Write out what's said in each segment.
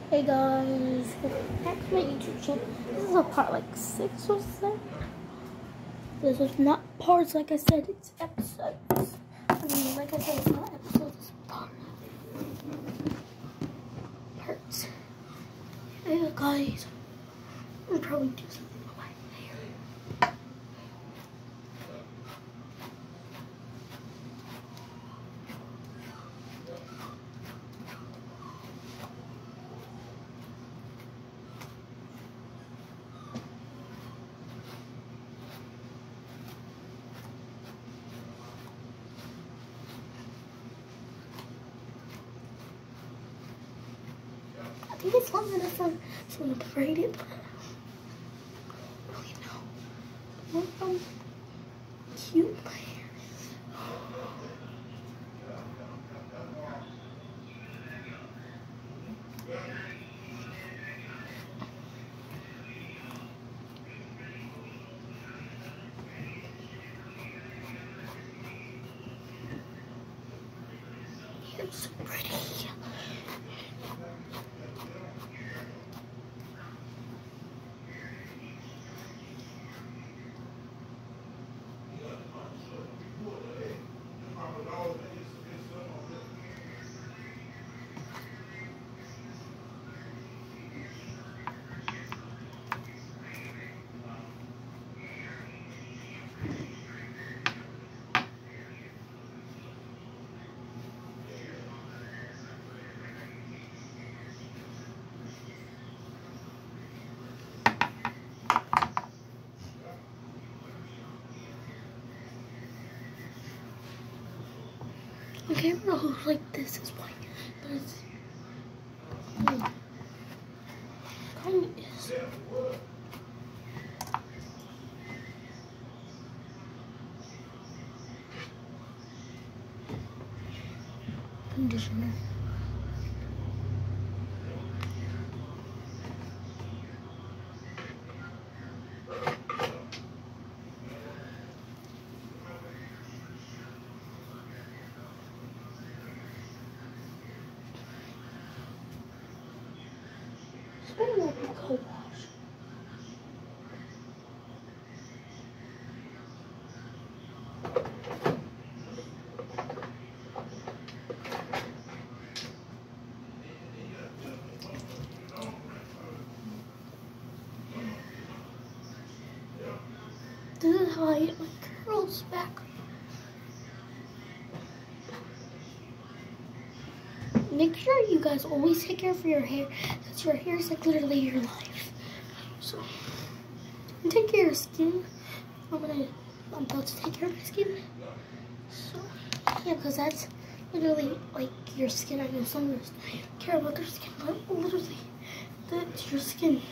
Hey guys, welcome back to my YouTube channel. This is a part like 6 or 7. This is not parts, like I said, it's episodes. Like I said, it's not episodes, it's parts. Hey guys, I'll probably do something with my hair. I think it's long enough for someone to braid it, but I don't really know. Look how cute my hair is. It's so pretty. The camera looks like this is white, but it's kind of is. Conditioner. It's better like a cold wash. This is how I get my curls back. Make sure you guys always take care of your hair, because your hair is like literally your life. So, take care of your skin. I'm about to take care of my skin. So, yeah, because that's literally like your skin. I know some of us care about their skin, but literally, that's your skin.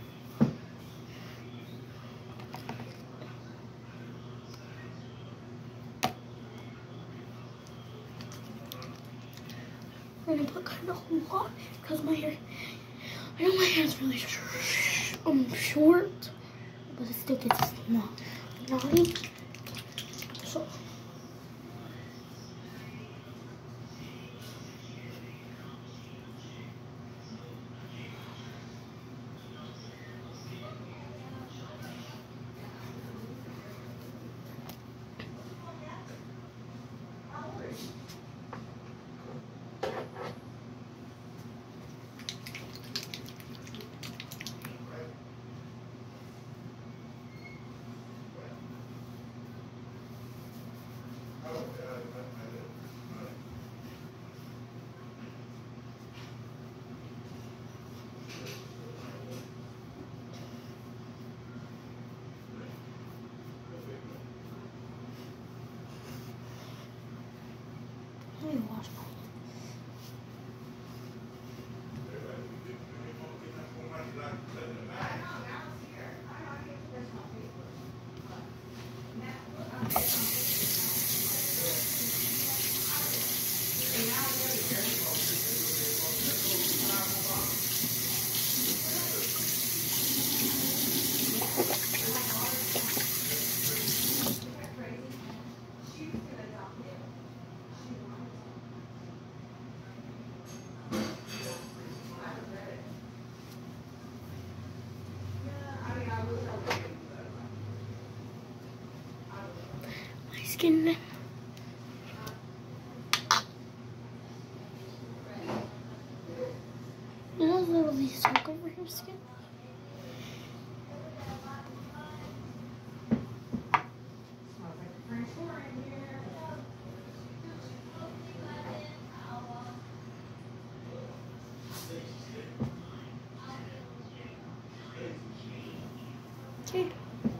I'm gonna put kind of a lot because my hair, I know my hair is really short, but it still gets naughty. So, skin then. You know, literally soak over your skin. Okay.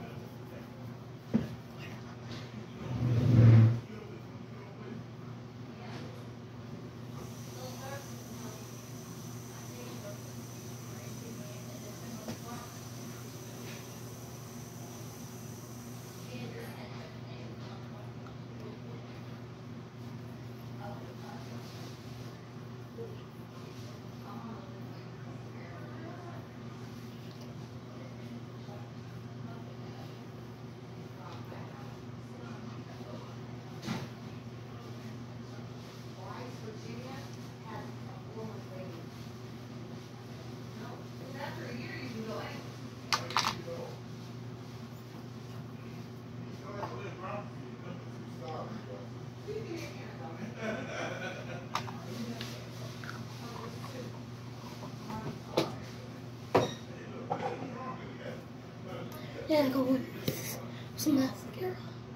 Yeah, go with some mascara.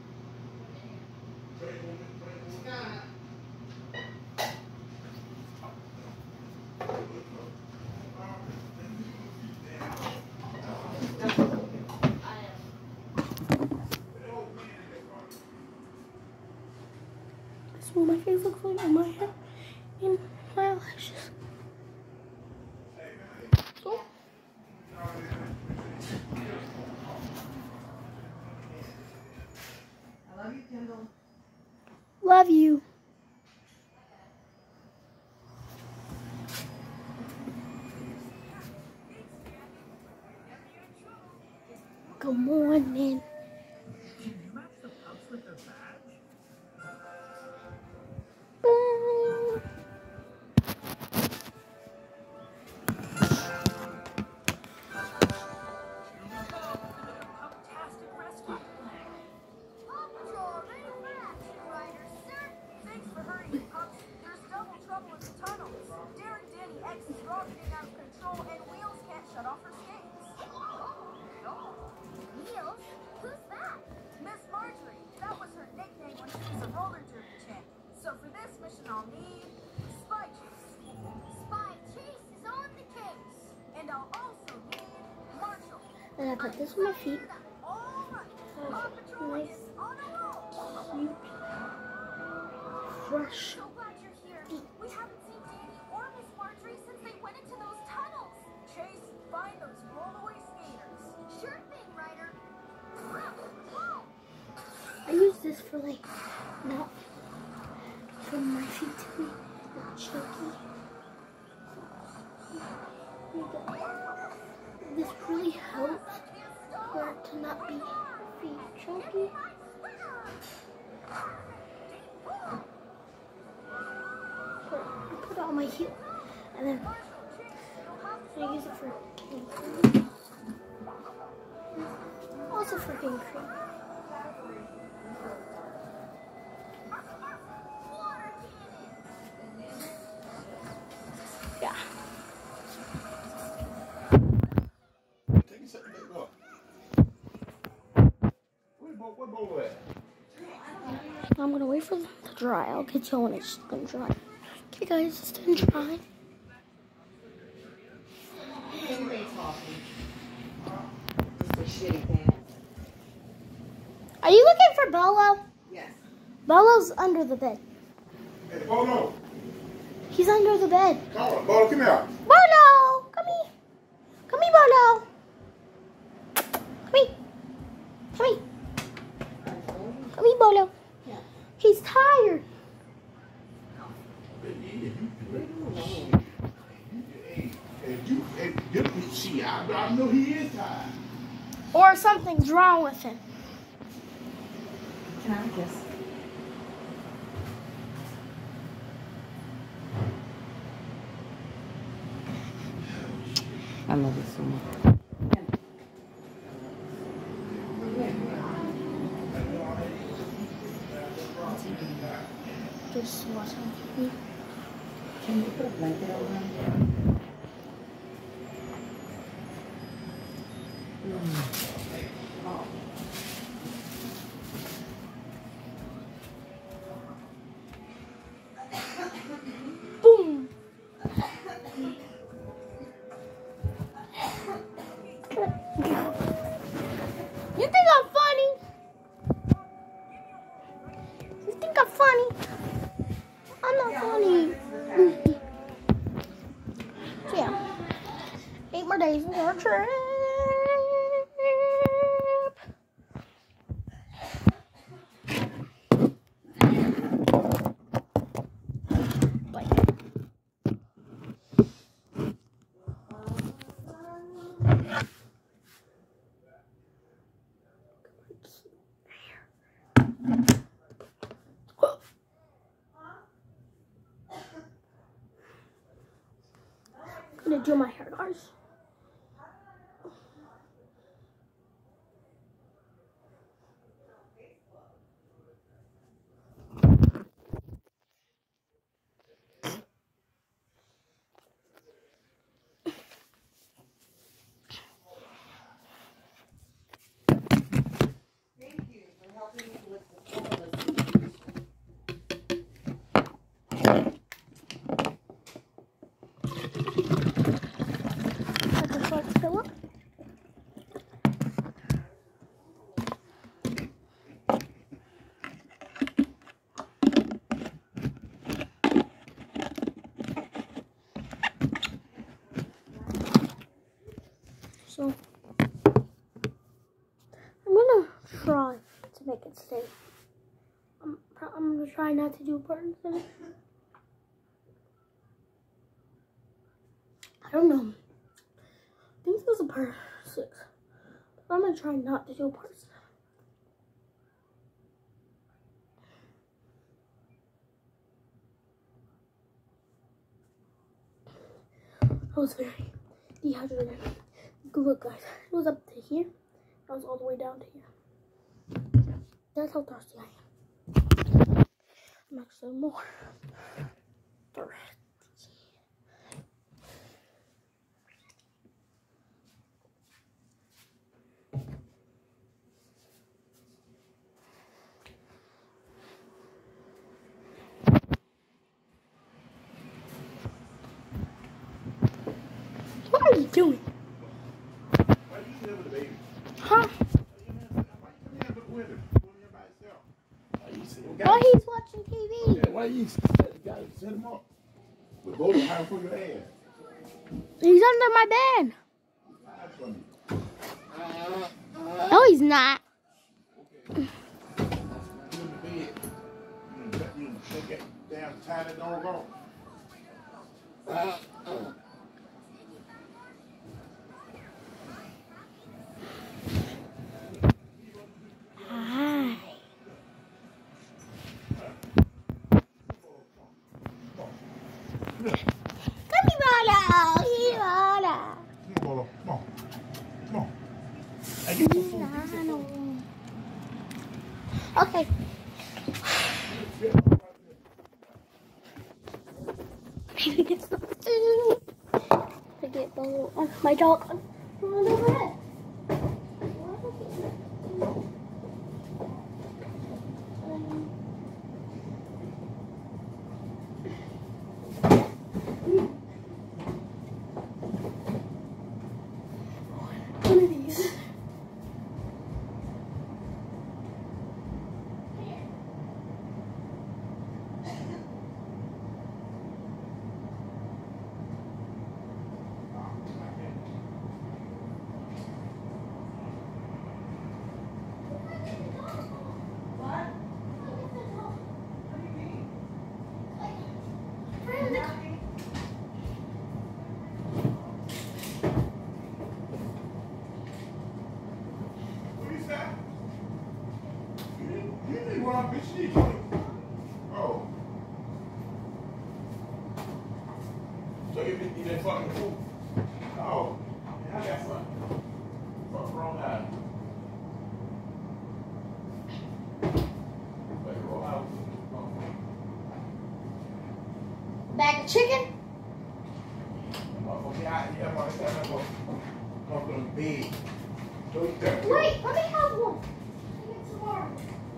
This is what my face looks like on my hair and my eyelashes. So. I love you, Kendall. Love you. Good morning. I'll need Spy Chase. Spy Chase is on the case. And I'll also need Marshall. And I put this on my feet. All right. Paw Patrol Nice, is on a roll. cute, fresh. So glad you're here. We haven't seen Danny or Miss Marjorie since they went into those tunnels. Chase, find those rollaway skaters. Sure thing, Ryder. I use this for like, not for my feet to be chunky. This really helps for it to not be feet chunky. So I put it on my heel and then I use it for king cream. Also for king cream. Yeah. I'm gonna wait for them to dry. I'll get you when it's gonna dry. Okay guys, it's done dry. Are you looking for Bolo? Yes. Bolo's under the bed. Hey, Bolo. He's under the bed. Come on, Bolo, come here. Bolo! Come here. Come here, Bolo. Come here. Come here. Come here, Bolo. Yeah. He's tired. See, I know he is tired. Or something's wrong with him. Can I have a kiss? I love it so much. just watching TV. Can you put a blanket over him? Oh. Boom! You think I'm funny? You think I'm funny? I'm not funny. So yeah, 8 more days of our trip. I'm gonna do my hair, guys. Philip. So I'm gonna try to make it stay. I'm gonna try not to do buttons in it. I don't know. I think this is a part 6. But I'm gonna try not to do part 7. I was very dehydrated. Look, guys, it was up to here. I was all the way down to here. That's how thirsty I am. I'm actually more thirsty. What are you doing? Why you here with the baby? Huh? Why Oh, he's watching TV. Yeah, why you gotta set him up? With both hands for your head. He's under my bed. Hide from me. No, he's not. Okay. Get in the bed. You shake that damn tiny dog off. Hi. Capybara. Capybara. Come on, come on. Come on. I get some food. Okay. Maybe get some food. I get the little, my dog. Run overhead. One of these. Yeah, I'm going to bed. Wait, let me have one. I get some more.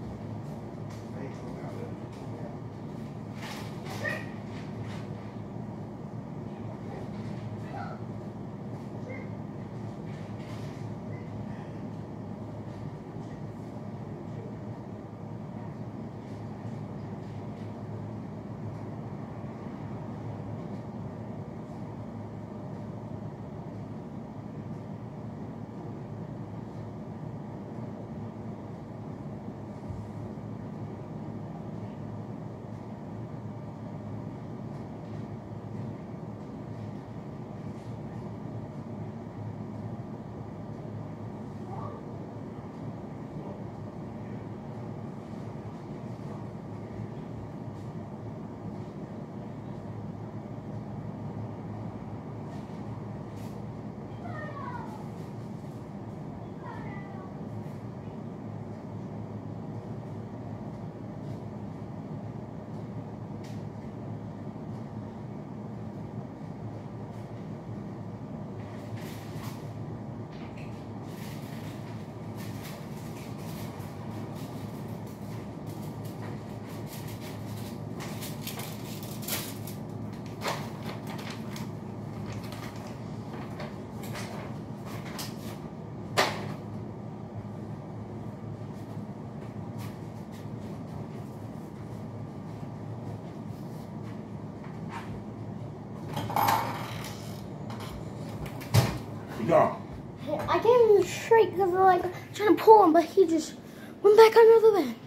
Go. I gave him straight because I like trying to pull him, but he just went back under the bed.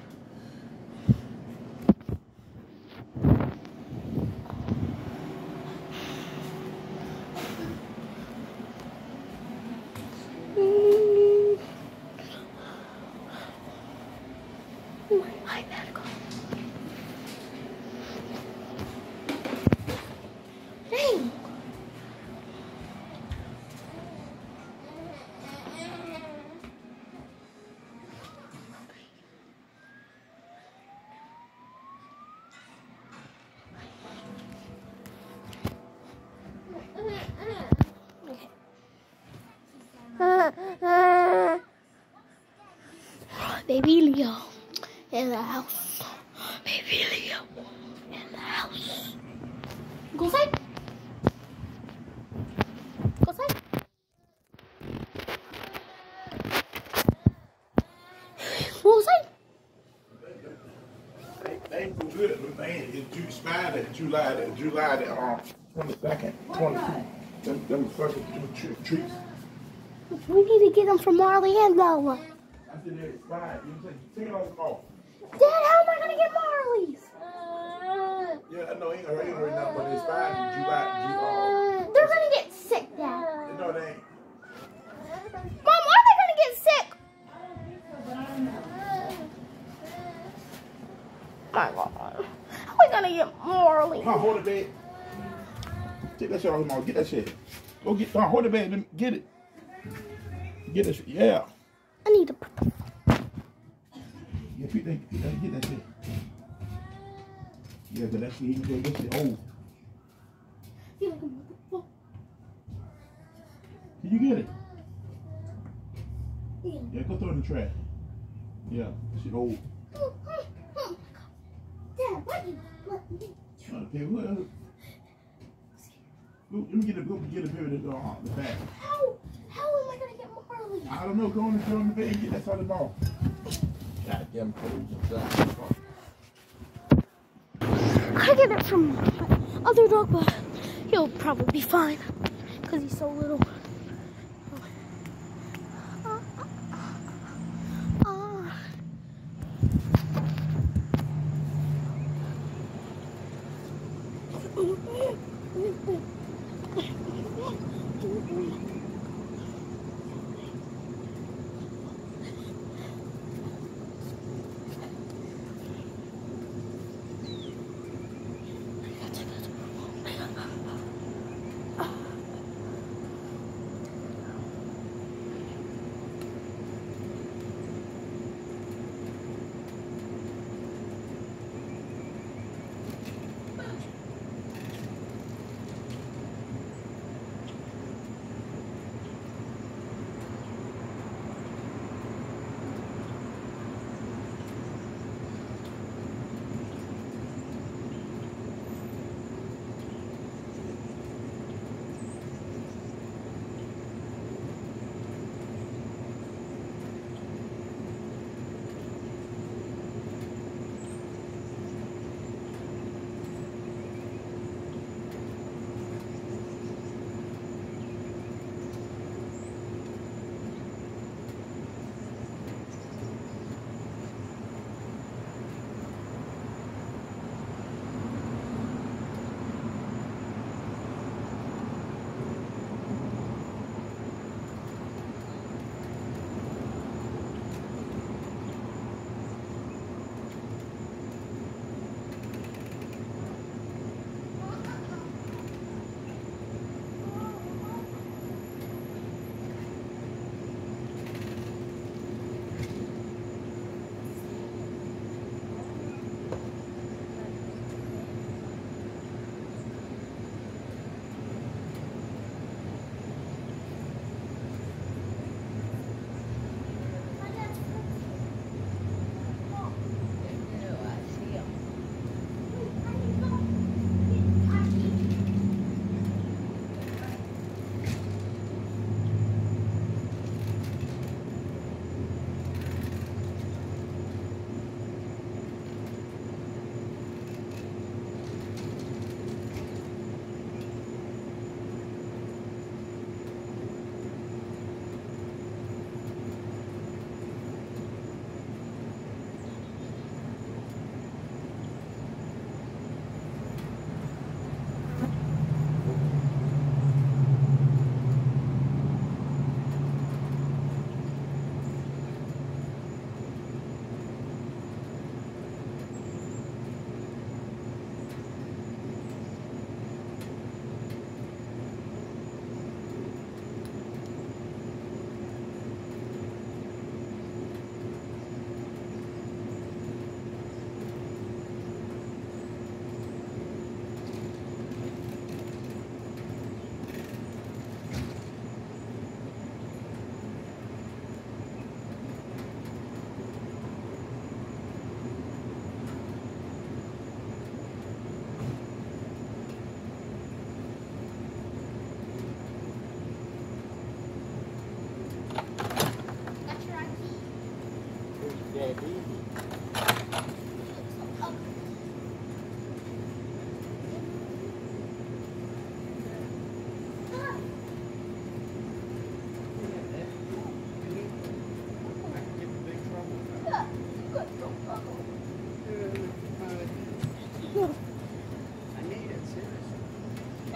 My iPad gone. Dang. Baby Leo in the house. Baby Leo in the house. Go outside. Go outside. Go outside. They ain't so good, but man, it's expired at July the 22nd, 22. Them fucking treats. We need to get them from Marley and Lola. I said they're expired. You said take it off. Dad, how am I gonna get Marley's? Yeah, I know, ain't heard nothing, but it's expired in July. They're gonna get sick, Dad. No, they ain't. Mom, are they gonna get sick? My God. How are we gonna get Marley? Come on, hold the bed. Take that shit off, Mom. Get that shit. Go get, come on, hold the bed. Then get it. Get that shit. Yeah. I need to put the Yeah, get that shit. Yeah, but that shit, even though that shit old. Can you get it? Yeah, go throw it in the trash. Yeah, that shit old. Dad, what you let me? Okay, well, let me get a paper the back. How am I gonna get Marley? I don't know. Go on the bed and get that solid ball. Goddamn cold. I get it from my other dog, but he'll probably be fine because he's so little.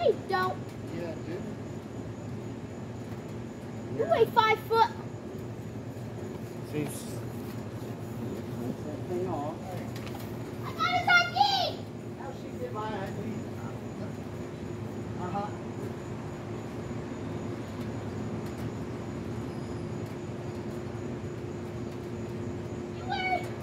you don't. Yeah, I do. You weigh 5 foot. She's... Take that thing off. I got his ID. How she get my ID? Uh-huh. You wear it.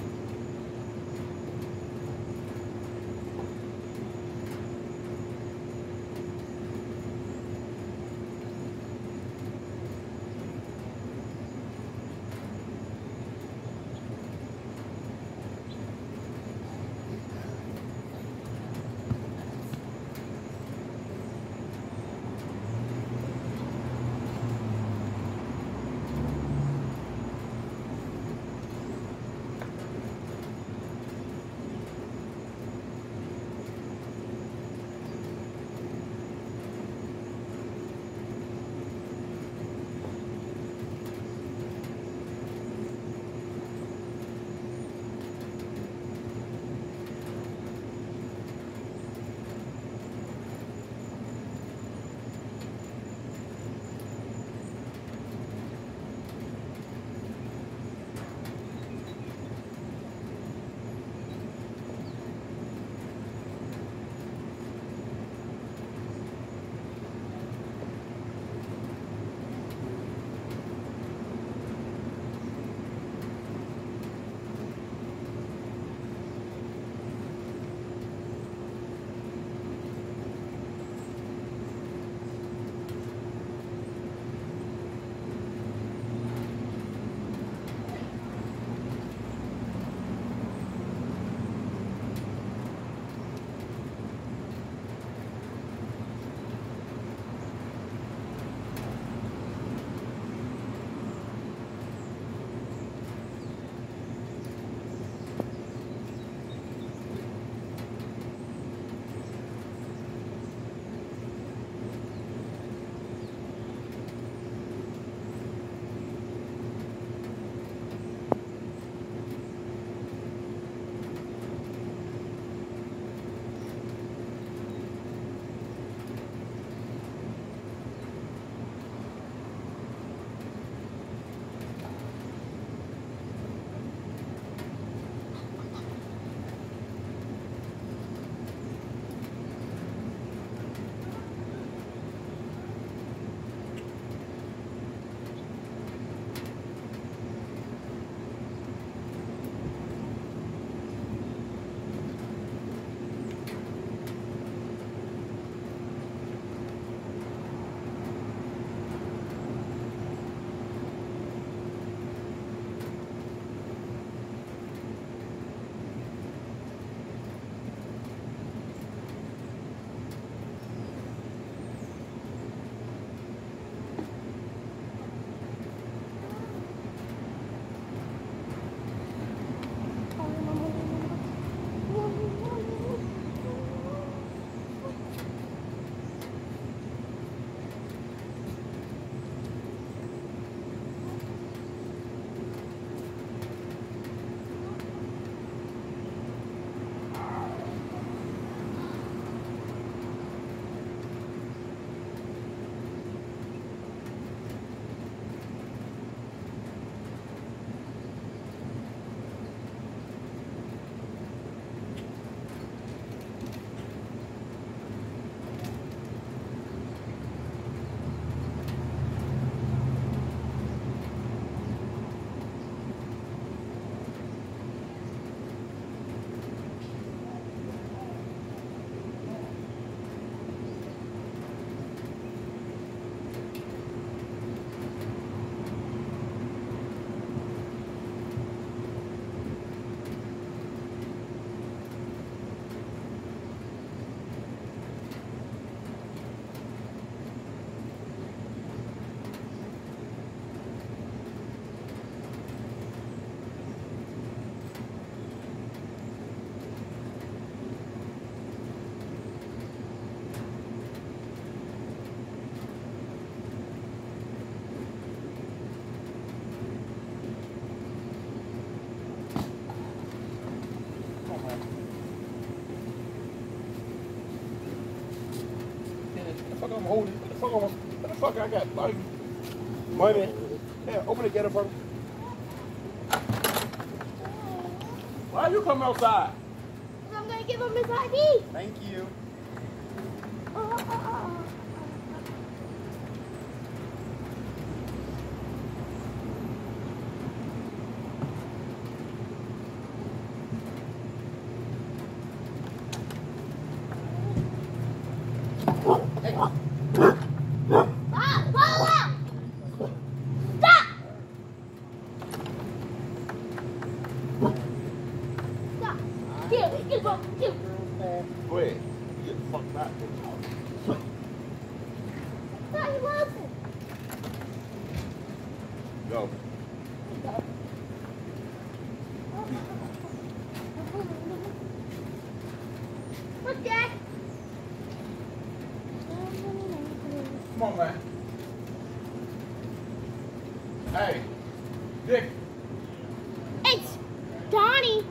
I got like money. Yeah, open the gate up, brother. Why you come outside? I'm gonna give him his ID. Thank you. Go ahead. Get the fuck back. Go. Look, Dad. Come on, man. Hey, Dick. It's Donnie.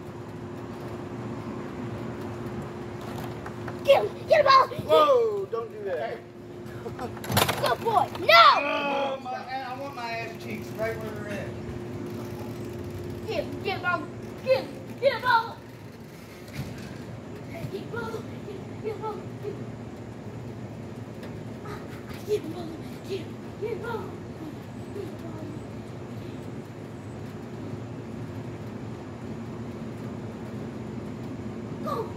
Get him, all. Whoa, don't do that. Hey. Good boy. No. Oh, I want my ass cheeks right where they're at. Get him all. Get him all. Get him all. Get him all. Get him all. Get him all. Go.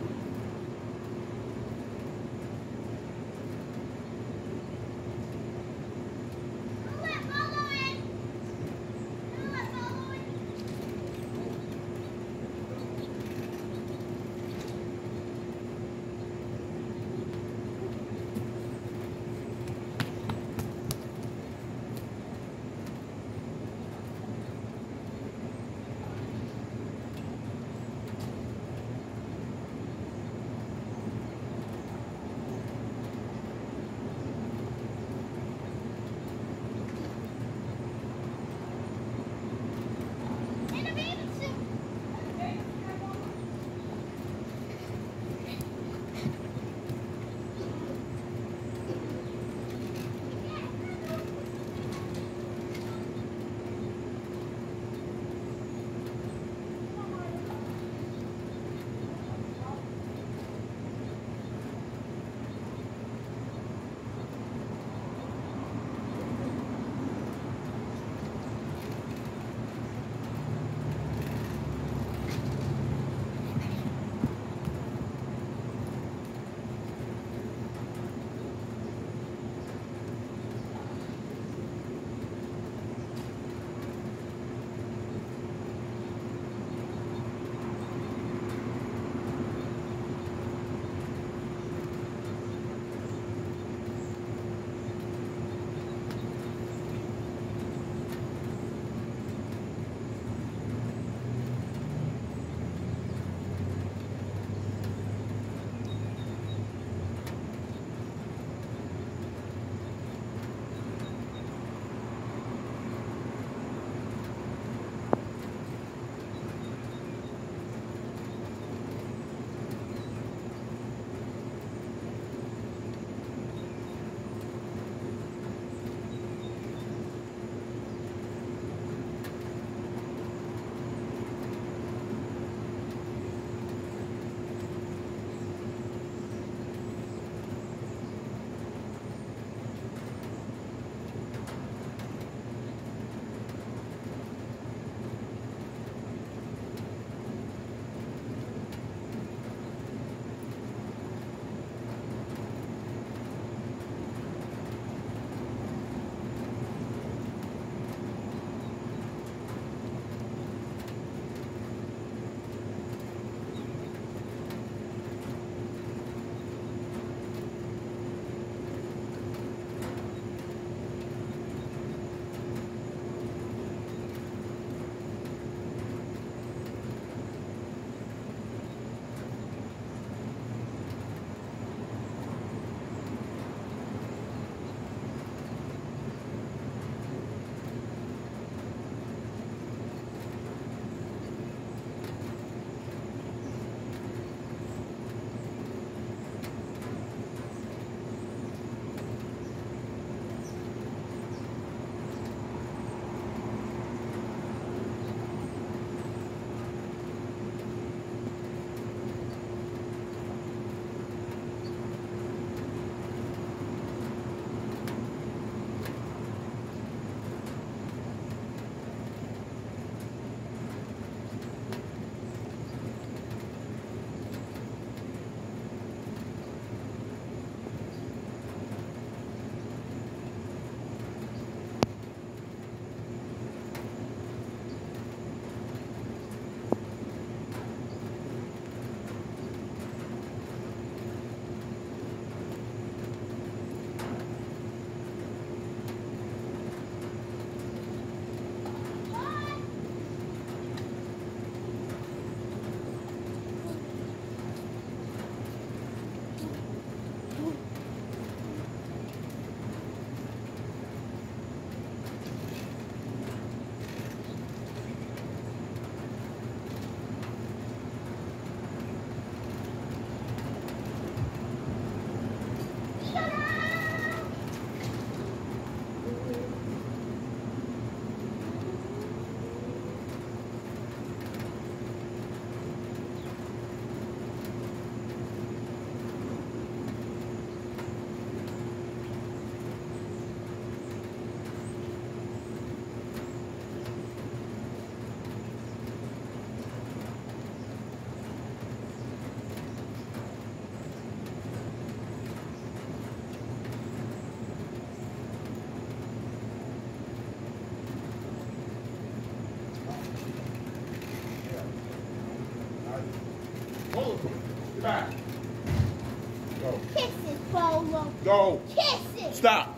Back. Go. Kisses, Bolo. Go. Kisses. Stop.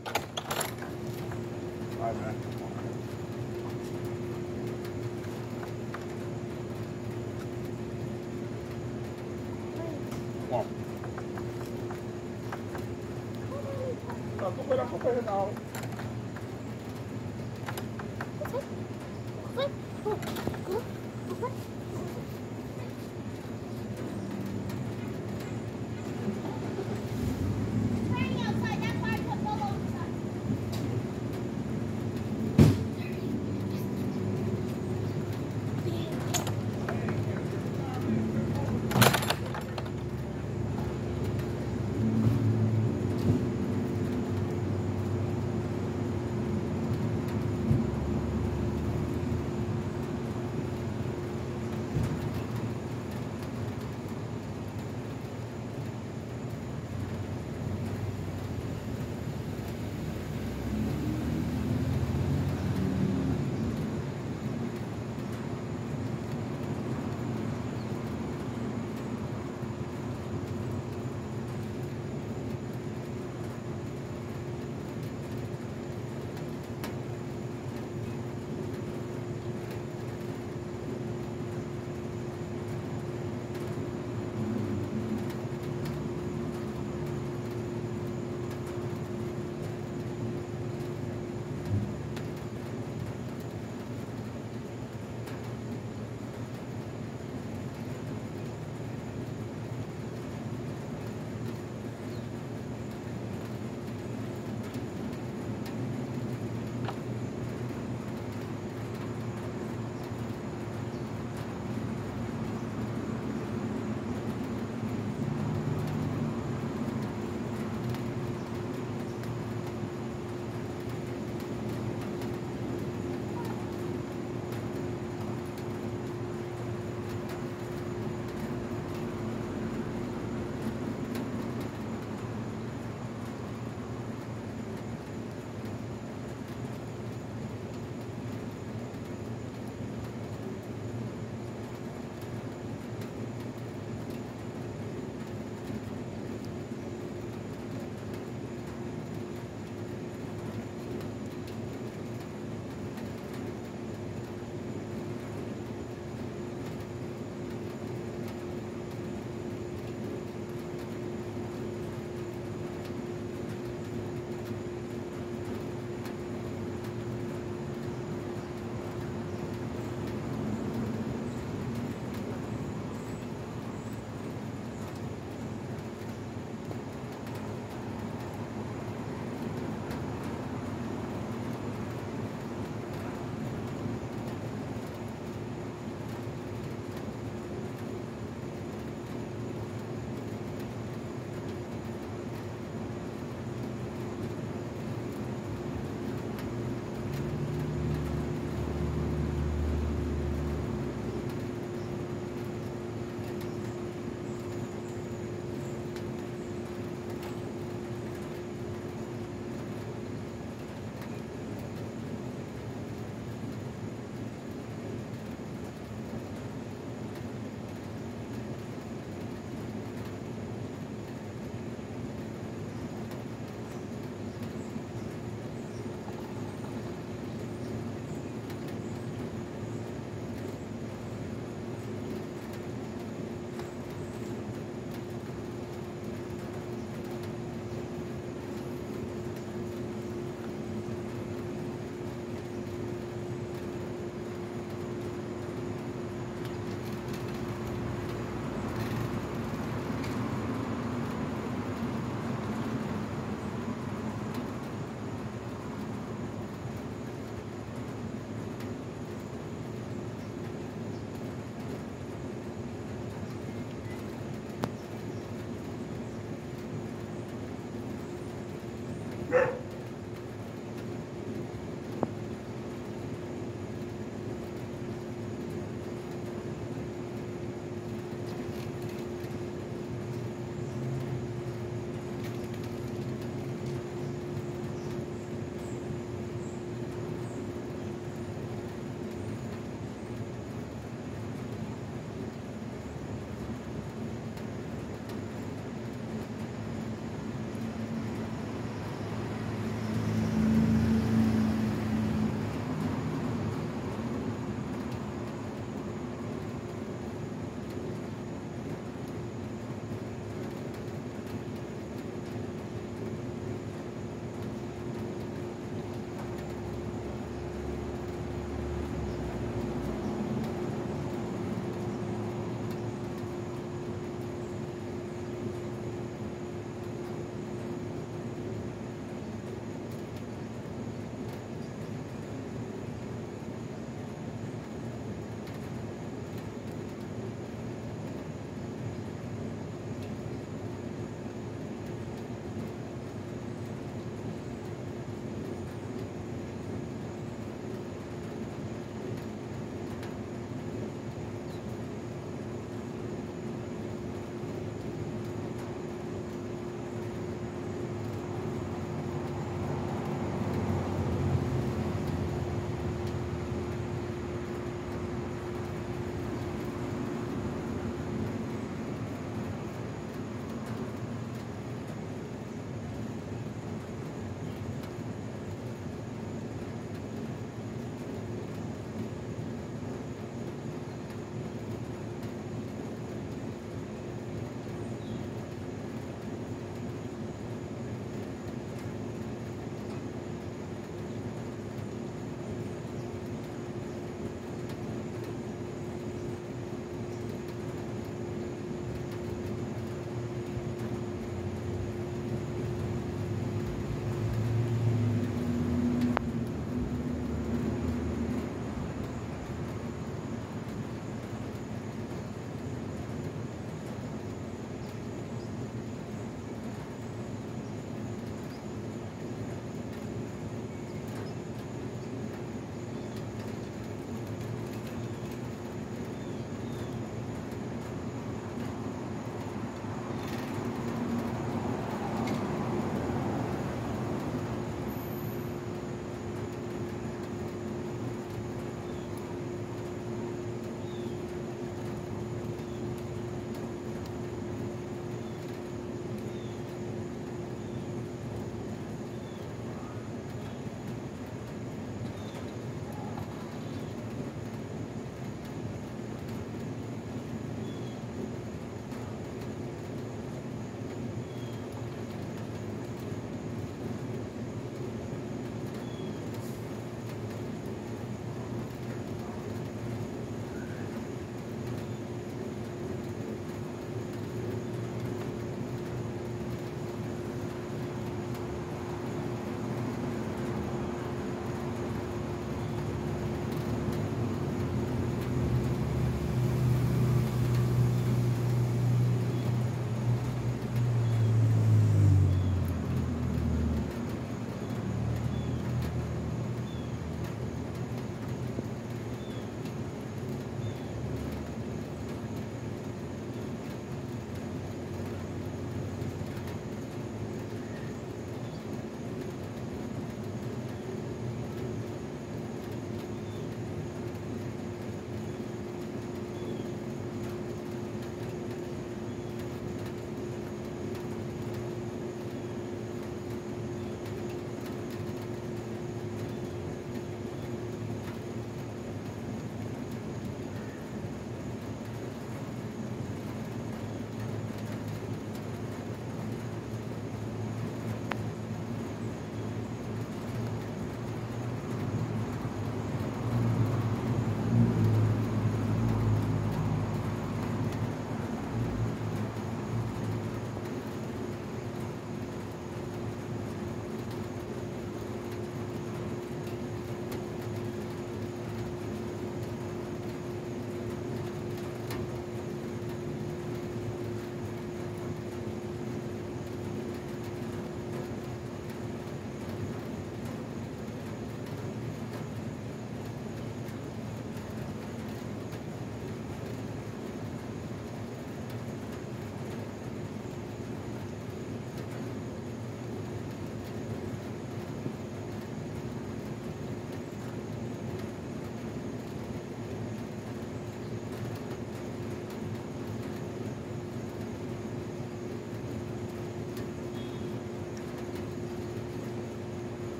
All right, man. Come on. No, go put it down. Raining outside. That's why I put Bolo inside.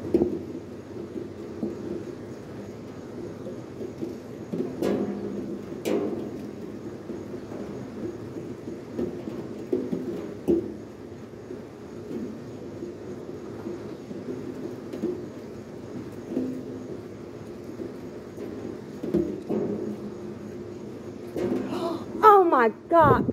Oh my God.